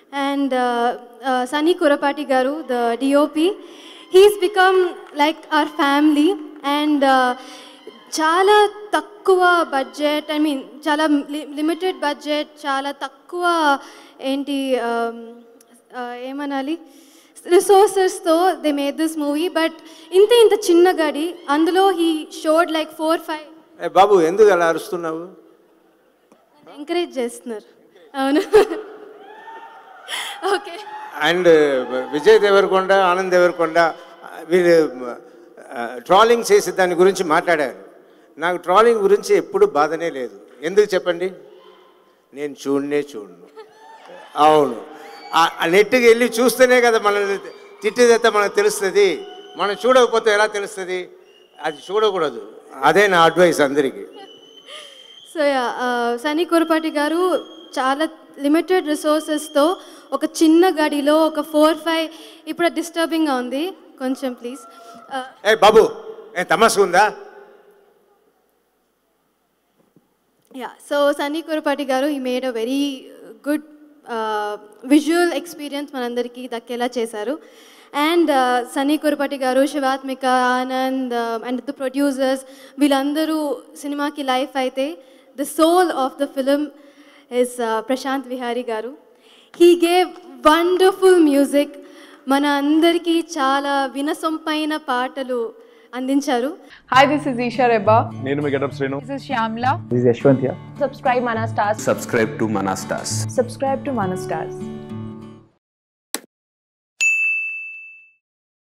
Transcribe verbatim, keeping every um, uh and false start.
and uh, uh, Sunny Kurapati Garu, the D O P. He's become like our family, and uh, చాలా తక్కువ budget, I mean చాలా limited budget, చాలా తక్కువ ఏంటి ఏమనాలి రిసోర్సెస్తో they made this movie. But ఇంత ఇంత చిన్న గడి, అందులో he showed like four five. బాబు ఎందుకు అలా అరుస్తున్నావు? ఎంకరేజ్ చేస్తున్నారు. అవును. ఓకే. అండ్ విజయ్ దేవరకొండ, ఆనంద్ దేవరకొండ వీళ్ళు ట్రాలింగ్ చేసి దాని గురించి మాట్లాడారు. నాకు ట్రాలింగ్ గురించి ఎప్పుడు బాధనే లేదు. ఎందుకు చెప్పండి? నేను చూడనే చూడను. అవును, ఆ నెట్కి వెళ్ళి చూస్తేనే కదా మనల్ని తిట్టేదైతే మనకు తెలుస్తుంది. మనం చూడకపోతే ఎలా తెలుస్తుంది? అది చూడకూడదు. అదే నా అడ్వైస్ అందరికీ. సో సన్నీ కురపాటి గారు చాలా లిమిటెడ్ రిసోర్సెస్తో ఒక చిన్న గడిలో ఒక ఫోర్ ఫైవ్ ఇప్పుడు డిస్టర్బింగ్గా ఉంది కొంచెం, ప్లీజ్. ఏ బాబు, ఏ తమాషా ఉందా? యా, సో సన్నీ కురపాటి గారు ఈ made a very good visual experience మనందరికీ దక్కేలా చేశారు. అండ్ సన్నీ కురపాటి గారు, Shivatmika, Anand and the producers వీళ్ళందరూ సినిమాకి లైఫ్ అయితే the soul of the film is Prashanth Vihari గారు. హీ గేవ్ వండర్ఫుల్ మ్యూజిక్, మన అందరికీ చాలా వినసొంపైన పాటలు అందించారు. Hi, this is Isha Reba. నేను మీ getup Srinu. This is Shyamla. This is Yashwant here. Subscribe Mana Stars. Subscribe to Mana Stars. Subscribe to Mana Stars.